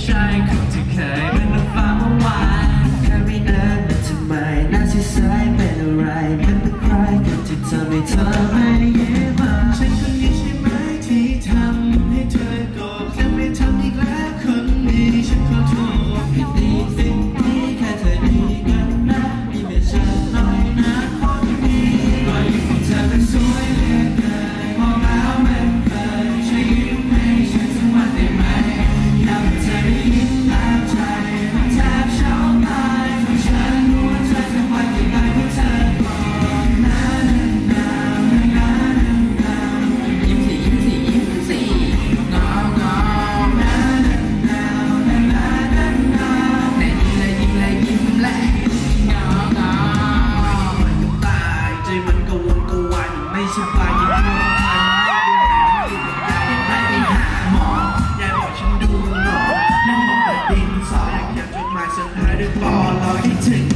ใช่คนที่เคยเป็นรถฟ้าเมื่อวานแค่ไม่เอิญแต่ทำไมหน้าที่สายเป็นอะไรมันเป็นใครกันที่ทำให้เธอไม่ยิ้มมาฉันคนนี้ใช่ไหมที่ทำให้เธอโกรธจะไม่ทำอีกแล้วคนนี้ฉันขอโทษผิดดีสิ่งที่แค่เธอดีกันนะยิ่งเป็นฉันน้อยนะคนนี้รอยยิ้มของเธอเป็นสวยเหลือเกินมองแล้วมันเพลินช่วยยิ้มให้ฉันสักวันได้ไหมอยากให้เธอได้ยิ้มแล้วใจมันแทบเช้าตายเพราะฉันรู้ว่าเธอจะวันที่ได้เพราะเธอก่อนนะยิ้มสิยิ้มสิยิ้มสิงองอนะแต่ยิ้มเลยยิ้มเลยยิ้มเลยงองอมันก็ตายใจมันก็วนก็วายมันไม่สบายยิ่งกว่าได้ไปหาหมอยายบอกฉันดูหรอนั่งมองแต่ดินสออยากจดหมายสุดท้ายด้วยปอรอคิดถึง